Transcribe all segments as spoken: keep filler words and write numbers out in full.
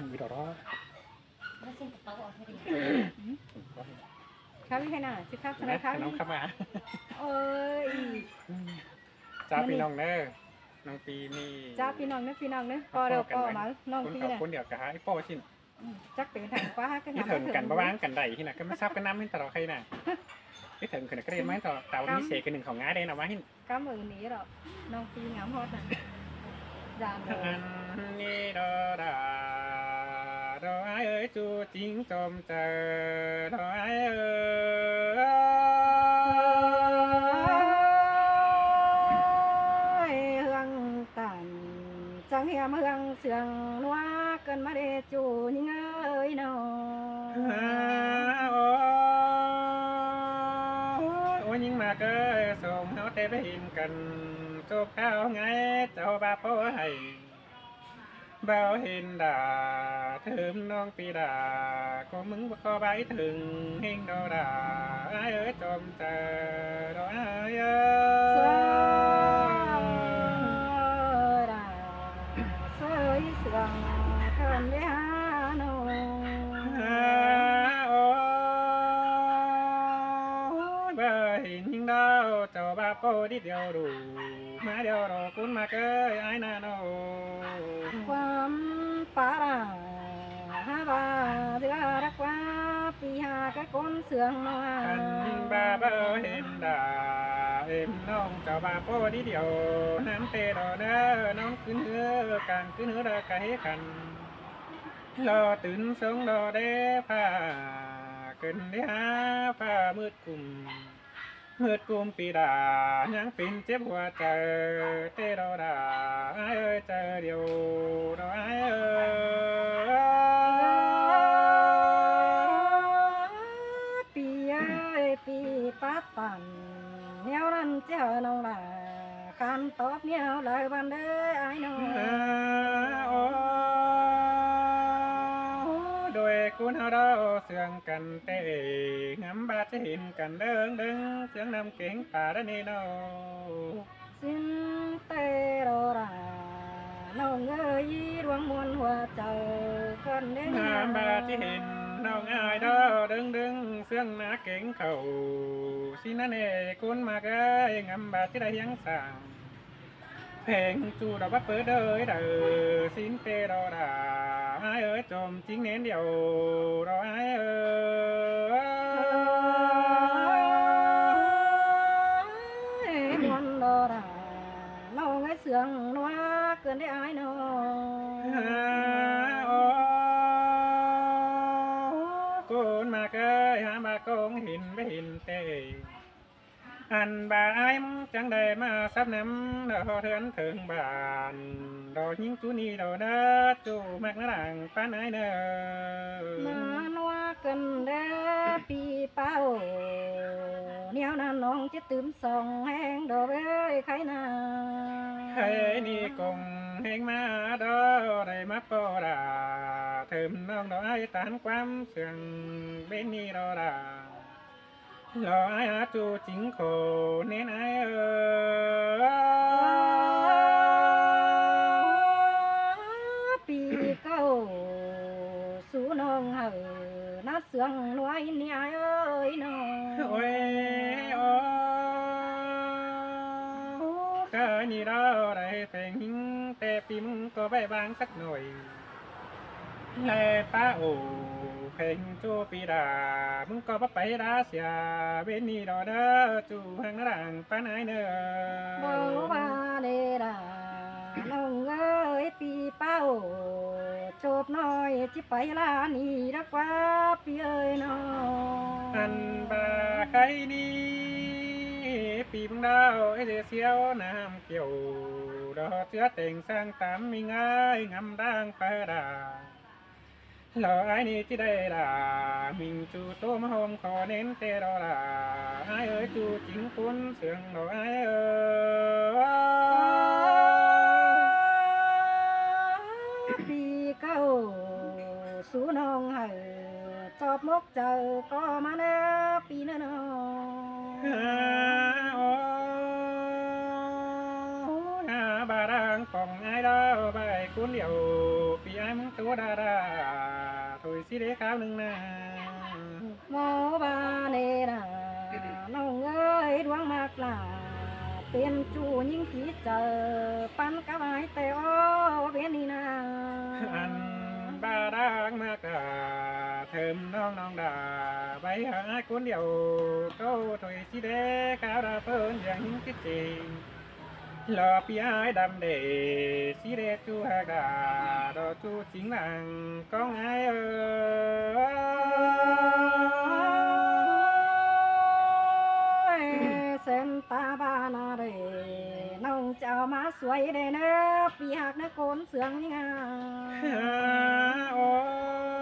มีดอกร้อแล้วเส้นกระเป๋าออกให้ดีครับให้หน่าสิครับอะไรครับน้องขับมาเอ้ยจ้าพี่น้องเนอน้องปีนี่จ้าพี่น้องเนอะพี่น้องเนอะพอเดี๋ยวพอมาน้องปีเนี่ยคนเดียวกับไอ้โป้ชินจักเป็นถังฟ้าก็ที่ถึงกันบ้างกันใดที่น่ะก็ไม่ทราบกันน้ำให้ตลอดใครน่ะที่ถึงกันก็เรียนมาต่อแต่วันนี้เสกกันหนึ่งของง่ายได้นะว่าหินก้ามมือนี้หรอน้องปีงามฮอดน่ะจานอันนี้ดอดาดอไอเอ้ยจูจริงจมเจอดอไอเอ้ยเฮืองตันจังเฮียมเฮืองเสียงนัวเกินมาเดจูยิงเอ้ยน้องโอ้ยิงมาเกยส่งเขาเตะไปหินกันจบข้าวไงเจ้าบาปให้เบาเห็นด่าเถิมน้องปีด่าก็มึงบ่ขอใบถึงเฮงดอด่าไอ้เอ้ยจมเจอดอไอ้เอ้ยสวยเสียงเกินไปหาน้องโอ้ยเบาเห็นยิงดาวเจ้าบาปดิเดียวดูมาเดียวรอคุณมาเกยไอ้นาโนความปาราฮาบาเดือรักว่าปีหากะคนเสืองน้อยอันบาเบอเห็นดาเห็นน้องเจ้าบาโปดิเดียวน้ำเตดอเด้อน้องขึ้นเหือการขึ้นเหือเด้อไก่ขันรอตื่นสงดอเด้ผ้าเกินเด้หาผ้ามืดกุมมืดกุมปีดายังเป็นเจ็บหัวใจเตดอดาไอ้เอ้ยเจอเดียวดอไอ้เอ้ยปีเอ้ยปีปัดปั่นแนวนั้นเจ้าน้องล่ะคันตอบแนวเลยบันเด้อไอ้น้องโดยกุนเฮาเราเสื่องกันเตะงำบาดจะเห็นกันเดิงดึงเสียงนำเก่งป่าได้นี่น้อสิ้นเตโรราน้องเอ้ยดวงมวลหัวใจกันเด้งำบาดจะเห็นน้องอายดอดึงดึงเสียงนาเก่งเข่าสินั่นเอกุนมาเกยงำบาดจะได้ยังสั่งเพลงจูดอกบัดเปิดเด้อเด้อสิ้นเตรอดาไอ้เอ้ยจมจริงเน้นเดียวรอไอ้เอ้ยมวนดอราน้องไอ้เสืองนัวเกินได้ไอ้น้องกุนมาเกยหามาโกงหินไปหินเตอันบาไอ้มจังได้มาซับน้ำดอเถือนถึงบ้านดอยิงจูนี่ดอเด้อจูมักน่ารังป้านไอ้เด้อมานัวกันเด้อปีเป้าเนียวนั่นน้องจะตื่มส่องแห้งดอกเอ้ยใครน่ะใครนี่กงแห้งมาดอได้มาปอดาเถิมน้องดอไอ้ตานความเสื่องเบนนี่ดอดารอไอ้อาจูจิงโคเน้นไอ้เออปีเก้าสู่น้องเหอนัดเสืองนวยนี่ไอ้เอ้ยน้องโอ้ยโอ้ข้านี่เราได้เพลงหิงแต่ปีมึงก็ไปบางสักหน่อยแลป้าโอเพลงจูปีดามึงก็ไปราเสียเวนี่ดอเด้อจูหังรังป้าไหนเด้อบ่บาเดดาน้องเอ้ยปีเป้าจบน้อยจิไปลานี่รักว่าปีเอ้ยน้องอันบาใครนี่ปีมึงดาวไอเสียวน้ำเกี่ยวดอเชื้อเต่งสร้างตามมีง่ายงำด่างปลาดาหล่อไอ้นี่ที่ได้ด่ามิงจูโตมหอมขอเน้นเตรอด่าไอ้เอ้ยจูจริงคุณเสียงหล่อไอ้เอ้ยปีเก้าสู่น้องเหอจอบมกเจอก็มาเน้อปีน้น้องบารังป่องไอ้ดาวใบคุณเดียวปีไ ai muốn chúa đa đa thôi xí đế kháo nâng na mô ba nê đà nông ơi đoán mạc là tiền chủ những ký chờ pan cá vai teo bên đi na anh ba đang mạc đà thơm non non đà bay hai cuốn điều câu thôi xí đế kháo đa phơn dạng những cái gì lò pi ai đam để xí đế chu hà đà đó chu chính làng con ai ơi xem ta ba na để nông chào má suy để nè pi hạt nó côn sướng nha ô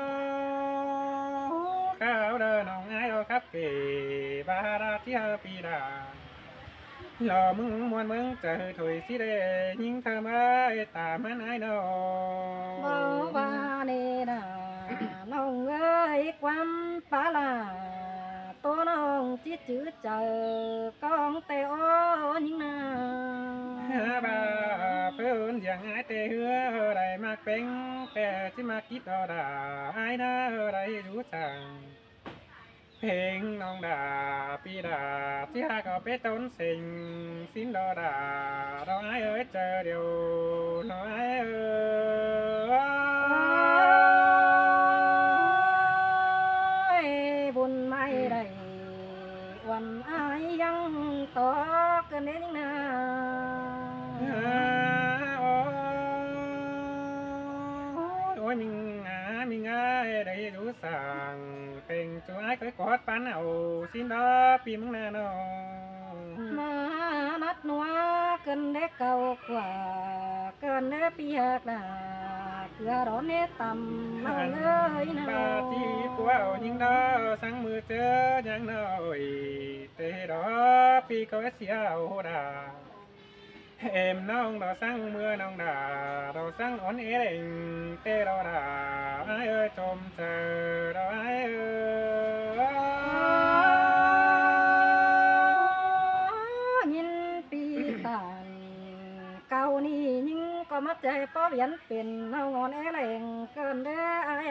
khao đơ nông ai đâu khắp kề ba ra chia pi đà lò mừng muôn mừng trời thôi xí đế nhưng thơ mới ta mến ai đâu mô ba nê đà nông ơi quăm pa là tô nông chỉ chữ chờ con teo những na bà phơn dạng ai tê hứa đầy mạc bánh tè chứ mạc kít đò đà ai đó đầy rú chẳngเพลง น้องดาปีดาที่หากเอาไปต้นสิ่งสิ้นดอดาเราไอ้เอ้ยเจอเดียวน้อยเอ้ยบุญไม่ได้วันอายยังต่อกันเด้งนาโอ้ยมิงอามิงอาได้รู้สั่งเป็นตัวไอ้เคยกอดปันเอาสิ้นดอปีมึงนาโนมานัดนัวกันได้เก่ากว่ากันได้ปีหักดาเกลือร้อนเนต่ำเอาเลยนะบาที่ปัวเอายิงดอสังมือเจอยังน้อยเตะดอปีก็เสียเอาดาเอ็มน้องเราสั่งเมื่อน้องดาเราสั่งอ่อนเอเองเตะเราดาไอ้เอ้ยจมเจอเราไอ้เอ้ยยินปีตานเก่านี่ยิ่งก็มักใจป้อเวียนเป็นเอางอนแอแรงเกินได้อาย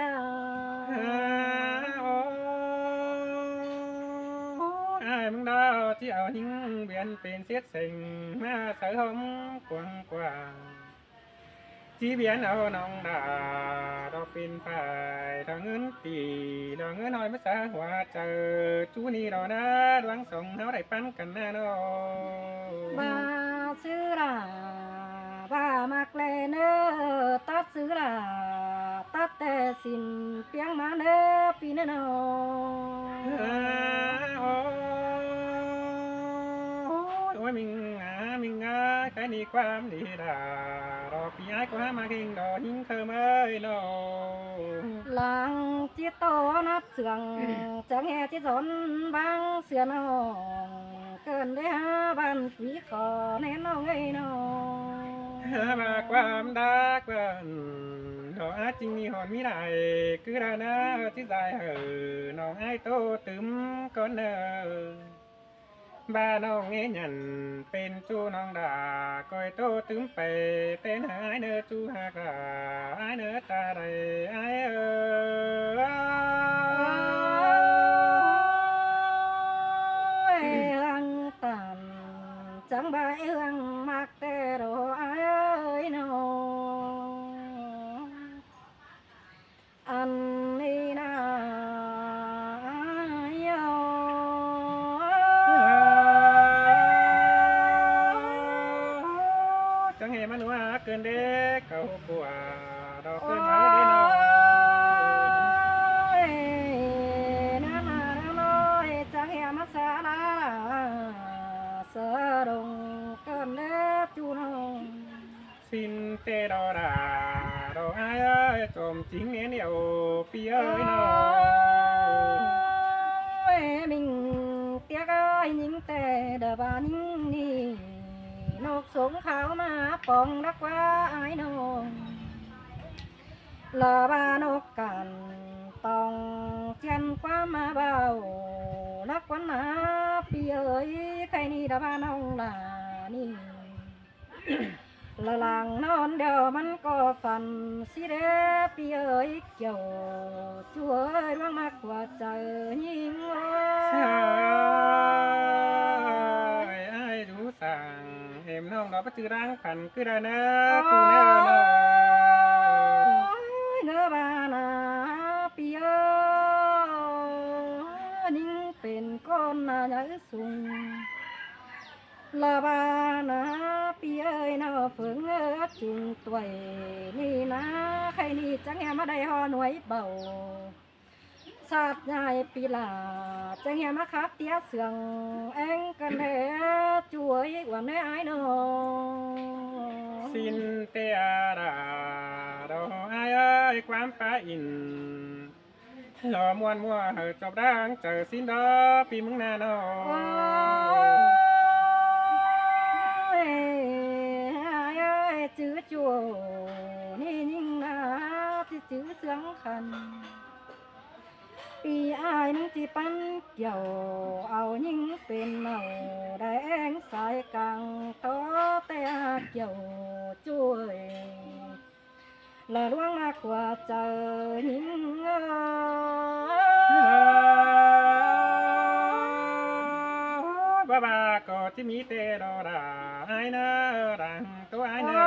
aiมึงđó chỉ ở những biển biển xiết sình mà sợ không quăng quàng chỉ biển ở nông đà đó pin phải đó ngân tì đó ngân nói mới xa hòa chờ chú ni đó na đoán sống háo đại pan cần na nó บาซื้อลาบามักเลเนอตัดซื้อลาตัดแต่สินเปียงมาเนอปีเนนอโอ้ยมิงอามิงอาแค่นี้ความดีดาดอกพี่ไอ้ก็หามาเก่งดอกหิ้งเธอเมื่อยนอหลังจิตโตนับเสืองจังแห่จิตสนบางเสือนองเกินได้หาบันผีขอแน่นองไงนอหามาความดักวันดอกอาจริงมีหอนมีได้คือดานาที่ใจเหอน้องไอ้โตตึมก่อนเนอบ้าน้องเงี้ยยันเป็นจูน้องดาก้อยโตตึมไปเต้นหายเนื้อจูหากาไอ้เนื้อตาใดไอ้เออลังตันจังใบเอื้องมักแต่โรอายเอ้ยนออันนี้นะโยจังเห็นมันว่าเกินเด็กเก่ากว่าดอกเกินมาได้น้อยนานาน้อยจังเหี่ยมาสาลาเสดงเกินเล็บจูนองสิ้นเตดอดาดอกอ้ายเอ้ยจมจริงเนี้ยเดียวปีเอ้ยน้อยมิงเตียกอ้อยยิงแต่เดบานิงนี่นกสงขาวมาปองนักว่าไอ้นองลาบานกกันต้องเจียนความมาเบานักวันนาปีเอ้ยใครนี่ดาบานองลานี่ละหลังนอนเดียวมันก็ฝันสิเดปีเอ้ยเกี่ยวช่วยร่วงมากกว่าเจอยิ่งเอ้ยไอ้ดูสั่งเอ็มน้องเราไปจือร่างขันคือได้นะจูเนอเนาะเงอบานาปีเอ้ยยิ่งเป็นก้อนนาใหญ่สูงละบานาปีเอ้ยนาเฟิงเอ้อจุงตัวนี่นะใครนี่จังแหมาได้หอหน่วยเบาสาดใหญ่ปีลาจังแหมาคับเตี้ยเสืองเอ็งกันแท้ช่วยว่าแม่ไอ้น้องสินเตียดาดอไอ้เอ้ยความป้าอินหล่อมวนมัวเหอจบร่างเจอสินดอปีมึงนาเนาโอ้ะยไอ้จื้อจัวนี่ยิ่งนะที่จื้อเสียงคันปีอายนึงที่ปั้นเกี่ยวเอายิ่งเป็นเมาได้แองสายกลางต่อแต่เกี่ยวช่วยละล่วงมากกว่าเจอยิ่งเอ้ยบ้าบ้าก็ที่มีเตดอดาไอ้เนอรังตัวไอ้เนอ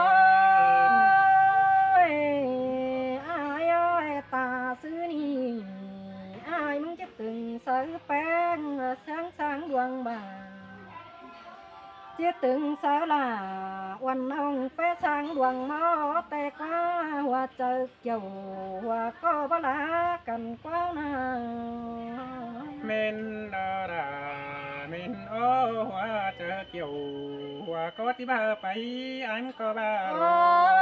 โอ้ยอายเอ้ยตาซื้อนี่อายมึงจะตึงซื้อแป้งสร้างสร้างดวงบานจะตึงสาวลาวันน้องไปสร้างดวงหมอแต่กว่าหัวเจอเกี่ยวหัวก็บลากันกว้างนาเมนดอดาเมนโอ้หัวเจอเกี่ยวหัวก็ที่บ้าไปอันก็บ้าโอ้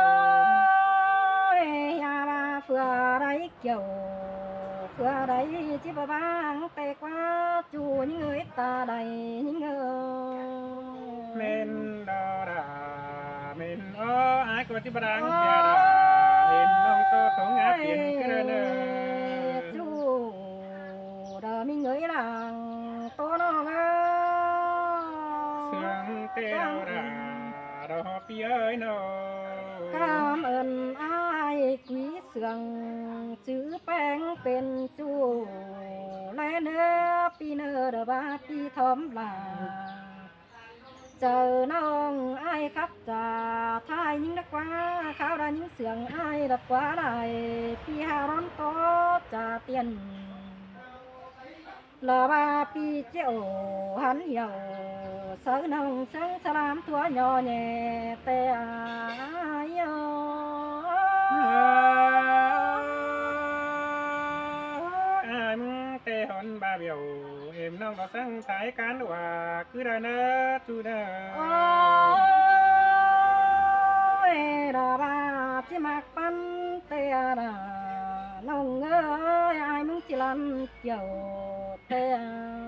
ยอย่ามาเฟื่อไรเกี่ยวเฟื่อไรที่บ้าบางแต่กว่าจูยิ่งเอ้ยตาใดยิ่งเอ้เมยนดอดาเมนโอ้ไอ้ก็ที่บ้าเกียดาเห็นน้องโตของอาเปลี่ยนกระเนอจูดามิ่งเอ้ยหลังโตน้องเอ้เสียงเตดาดอปีเอ้ยโนกามเอินอายกุยเสืองจื้อแป้งเป็นจูและเนื้อปีเนื้อเดบาปีทอมลาเจอน้องอายครับจ่าท้ายยิ่งนักว่าข้าวดายิ่งเสียงอายดักกว่าไรปีหาร้อนโตจ่าเตียนลาบาปีเจ้าหันเหี่ยวเสือน้องเสียงสลามตัวย่อแย่แต่อายออามเตหอนบาเบียวเอ็มน้องก็สั่งสายการว่าคือได้เนอจูเนอโอ้ยดาบาที่มักปันเตียดาน้องเอ้ยอายมึงจิลันเกี่ยวเตีย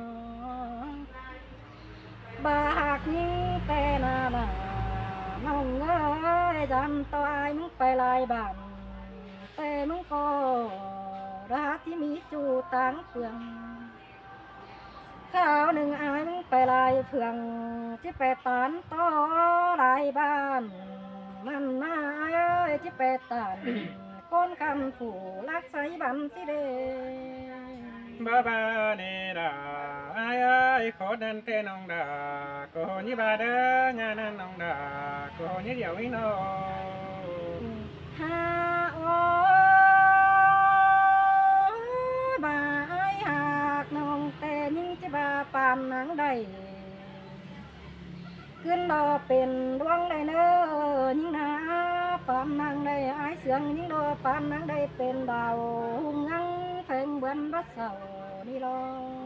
บากยิงเตนาดาน้องเอ้ยจำตัวอายมึงไปลายบ้านเตมึงก็รักที่มีจูต่างเฟืองข้าวหนึ่งอายมึงไปลายเฟืองที่ไปตานต่อลายบ้านมันมาเอ้ยที่ไปตานก้นคำผู้รักใสบันสิเดบาบาเนดาอายเอ้ยขอดันเตน้องดาโกนี่บาเด้องานนั้นน้องดาโกนี่เดี๋ยวอีโนฮาโอ้บายหากน้องแต่ยิ่งจะบาปานหนังใดขึ้นดอเป็นดวงใดเนอยิ่งนาปานนางใดอายเสียงยิ่งดอปานนางใดเป็นดาวหุ่งยังเพ่งเบิ้นบัดเสานี่ลอ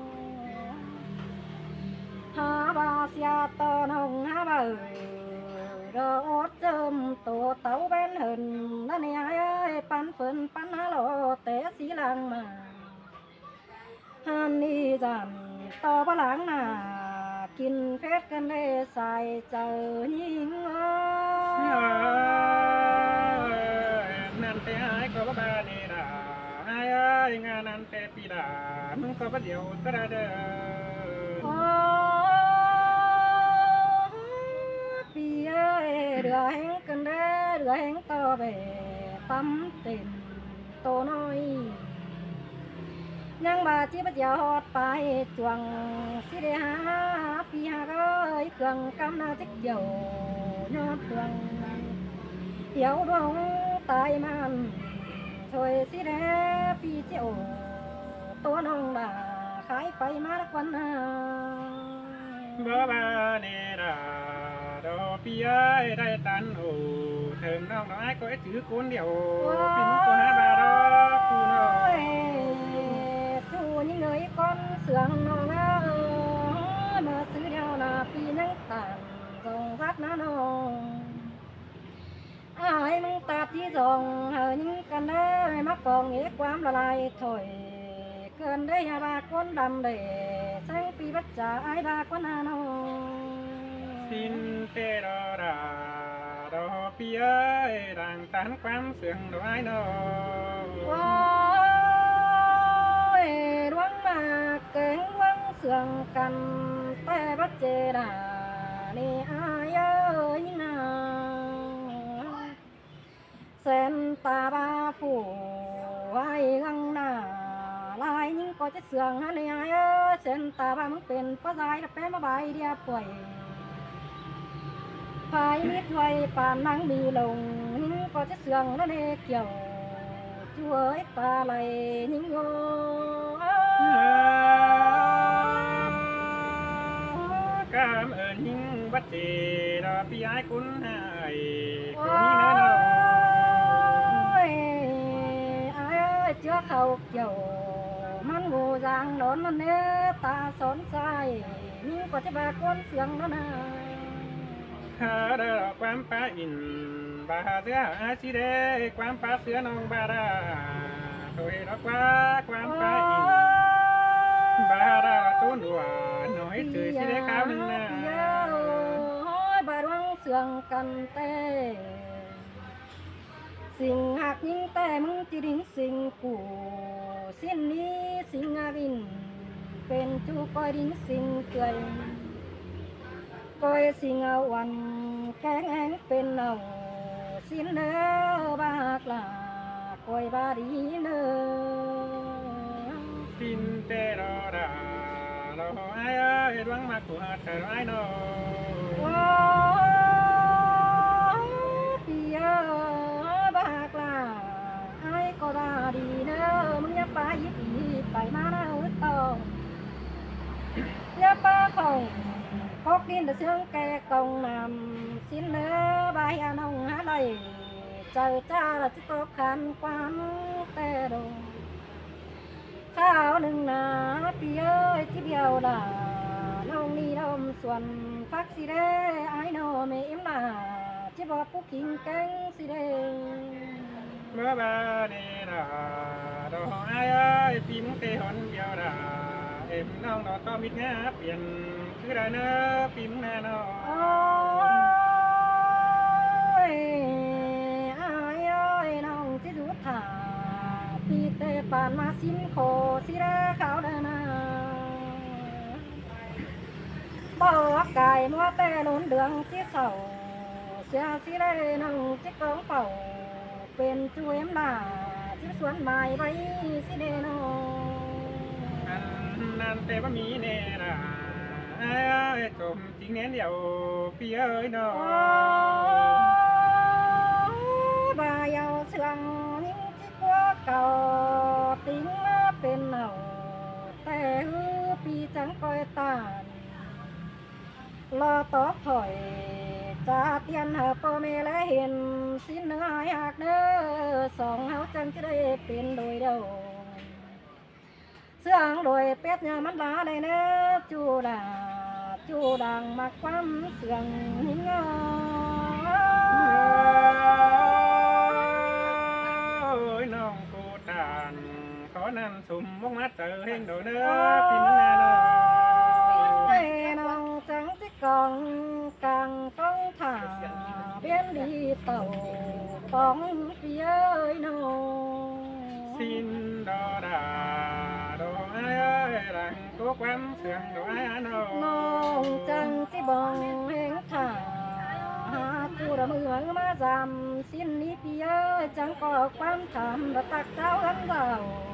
หาบาเสียตอน้องหาบ่รออดเจิมตัวเต่าเบนหินนั่นนี่ไอ้ปันฝืนปันฮาโลเตะสีลังมาฮันนี่จันต่อพลังหน้ากินเพชรกันได้ใส่เจอยิงเอ้ยนั่นเตอายก็บาบาเนดาอายเอ้ยงานนั้นเตปีดามึงก็บ่เดียวก็ได้เด้อโอ้ปีเอ้เดือแห้งกันเด้อเดือแห้งต่อไปปั๊มเต็มโตน้อยยังบาจีบเจียวฮอดไปจวงสิได้หาปีหาก็เครื่องกำนาจิกเดียวยอดดวงเดี๋ยวดวงตายมันช่วยสิได้ปีเจียวตัวน้องด่าขายไปมาละวันนาบ่บาเนดาดอปีเอ้ยได้ตันโอเถิงน้องน้อยก็ไอ้ถือคนเดียวปีนก็หาบาดอกกูน้อยชูนี่เงยก้อนเสืองน้องเอ้ยมาซื้อเดียวนาปีนั่งต่างส่งรัดน้าน้องอายมึงตาที่ส่งเฮายิงกันได้มากองเอกความละลายถอยเกินได้ยาบาก้นดำเดแสงปีบัจจาอายบาก้นนาน้องสินเตดอดาดอปีเอ้ยดังตันความเสื่องดอยน้อว้ายดวงมาเก่งดวงเสื่องกันแต่บัจเจดานี่อายเอ้ยนาเส้นตาบาผู้ไว้กังหน้าลายยิ่งก็จะเสื่องฮะนี่อายเอ้ยเส้นตาบามึงเป็นป้าสายแต่เป็นมาใบเดียวป่วยพายมิดไว้ป่านนังมีลงยิ่งก็จะเสื่องแล้วเนเกี่ยวช่วยตาไหลยิ่งโยกามเอิญยิ่งบัดเจดอปีไอ้คุณหายคนนี้นะน้องไอ้เจ้าเขาเกี่ยวมันงูจางโดนมันเนื้อตาสนใจยิ่งกว่าจะบาก้นเสียงแล้วนะหาดอกความป้าอินบาเสืออาชีเดความป้าเสือน้องบาดาโดยดอกว่าความป้าอินบาดาต้นหัวหน่อยเจอชีเดข้าวหนึ่งนะบาดวังเสียงกันเต้สิ่งหักยิ่งแต่มึงจีดิงสิ่งกูสิ้นนี้สิ่งอาวินเป็นจูกอยดิงสิ่งเกยกอยสิ่งเอาวันแกงแหงเป็นเอาสิ้นเนื้อบากลากอยบาดีเนื้อสินเตดอดาเราไอ้เอ้ยดวงมากูหาเธอไอ้น้องว้าวปีเอ้ยบากลาไอ้ก็บาดีเนื้อมึงอย่าไปยิบอีไปมาเนื้อต่ออย่าป้าของพกดินแต่เชื่องแกกองนำสิ้นเนื้อใบอนงหาไหลเจอจ้าละจิตตกขันความแต่ดงข้าวหนึ่งนาปีเอ้ยที่เดียวด่าน้องนี่ดมส่วนฟักสิเดไอ้โนเมเอ็มด่าที่บอกผู้กิงแกงสิเดเมื่อบาเนดาดอกไอ้เอ้ยปีมึงเตหอนเดียวดาเอ็มน้องดอกต่อมิดงาเปลี่ยนคือได้เนอะปีมึงแน่นอโอ้นยอายเอ้ยน้องที่สุดถาปีเตปานมาสิมโคสิเดขาวเดนาบอกกายมัวแต่ล้นเดืองที่เสาเสียสิเดน้องที่กองเป่าเป็นช่วยมดาที่สวนไม้ไว้สิเดน้องอันนั้นแต่ว่ามีเนดาไอ้เอ้ยจมจริงเน้นเดียวปีเอ้ยน้องบาเยาเสื่องยิ่งที่กว่าเก่าติ้งมาเป็นเหนาแต่ฮือปีจังก้อยตานรอตอกถอยจะเตียนหาพ่อแม่และเห็นสิ้นเนื้อหายหักเด้อสองเฮาจังจะได้เป็นโดยเดียวเสื่องโดยเป็ดเนี่ยมันลาได้เน้อจูดาจูดังมาความเสื่องหิ้งอโอ้ยน้องกูตานขอนั่นสุ่มมกมัดเจอเฮงโดเด้อปีมึงแน่นอนไอ้น้องจังที่กองกลางต้องถ่าเบี้ยนดีเต่าป้องเปียเอ้ยน้องสินดอดาดอไอ้เอ้ยรังกูความเสื่องดอไอ้น้องน้องจังที่บองแหงถ่าหาจูระมือมาจำสิ้นนี้พี่เอ้ยจังก่อความทำระตักเท้าอันเก่า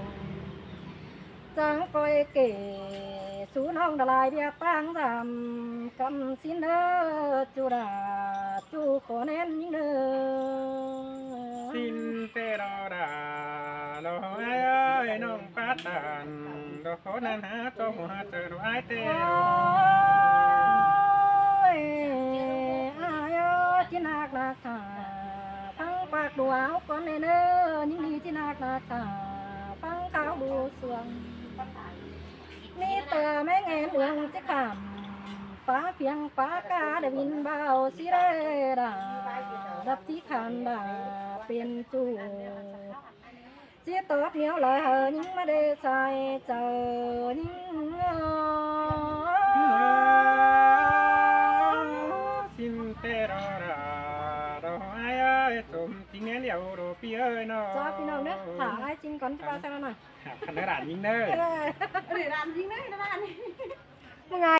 จังก้อยเก๋สูน้องดลายเดียตั้งจำกำสิ้นเด้อจูระจูขอแน่นยิ่งเด้อสินเตรอดาโลไอ้ไอ้น้องปัดดานดอกขอนันหาจงหัวเจอไอ้เตโอ้โยอายที่นักนักขาฟังปากดูเอาก่อนเน้อยิ่งดีที่นักนักขาฟังเขาดูสวงนี่เตอแม่เงินเดืองจะขำป้าเพียงป้ากาได้บินเบาสิเรดารับที่ขันดาเป็นจูเจี๊ยตอบเหนียวเลยเหยิ่งมาได้ใส่เจอยิ่งสินเตรอดาโลไอ้ไอ้จมทิ้งแม่เลี้ยวโรปีเอ้ยน้องจ้าพี่น้องเนอะหาไอ้จริงก่อนจะมาสักหน่อยขันกระดาษยิงเด้อเออหรือรำยิงได้นะบ้านมึงไง